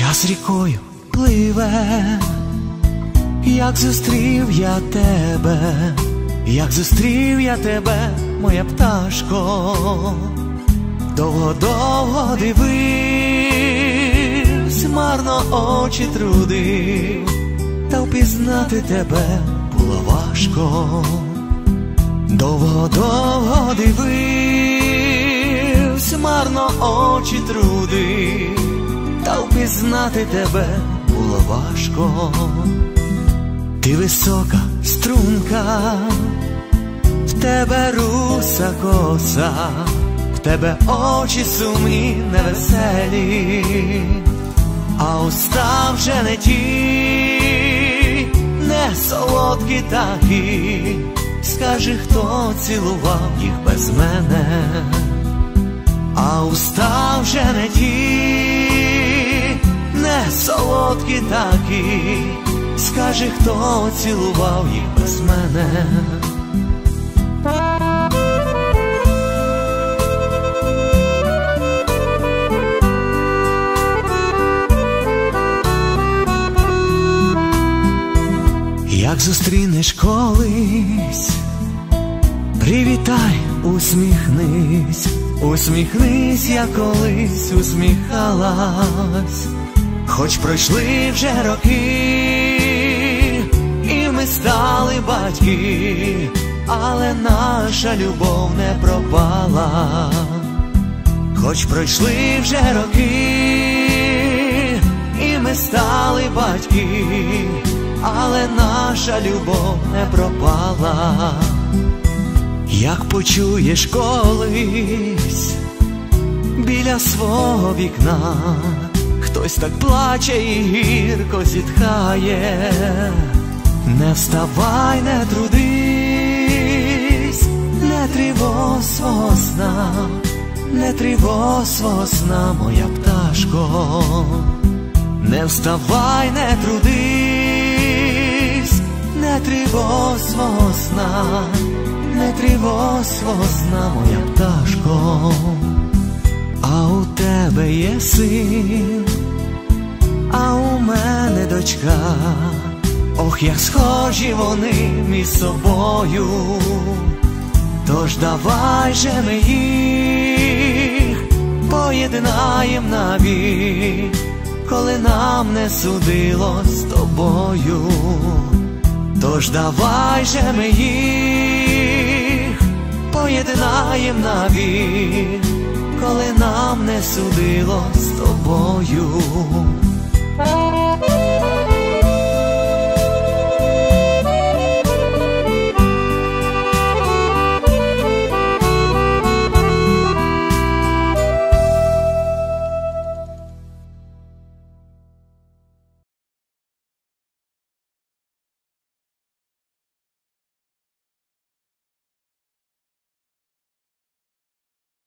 Час рікою пливе, як зустрів я тебе, як зустрів я тебе, моя пташко. Довго-довго дивився, марно очі трудив, та впізнати тебе було важко. Довго-довго дивився, марно очі трудив, та впізнати тебе було важко. Ти висока струнка, в тебе руса коса, в тебе очі сумні, невеселі, а уста вже не ті, не солодкі такі. Скажи, хто цілував їх без мене, а уста вже не ті, не солодкі такі. Скажи, хто цілував їх без мене. Як зустрінеш колись, привітай, усміхнись, усміхнись, як колись усміхалась. Хоч пройшли вже роки, і ми стали батьки, але наша любов не пропала. Хоч пройшли вже роки, і ми стали батьки, але наша любов не пропала. Як почуєш колись біля свого вікна, хтось так плаче і гірко зітхає, не вставай, не трудись, не тривож свого сна, не тривож свого сна, моя пташко. Не вставай, не трудись, не тривож свого сна, не тривож свого сна, моя пташко. А у тебе є син, а у мене дочка. Ох, як схожі вони між собою. Тож давай же ми їх поєднаєм навік, коли нам не судилось з тобою. Тож давай же ми їх поєднаєм навік, коли нам не судилось з тобою.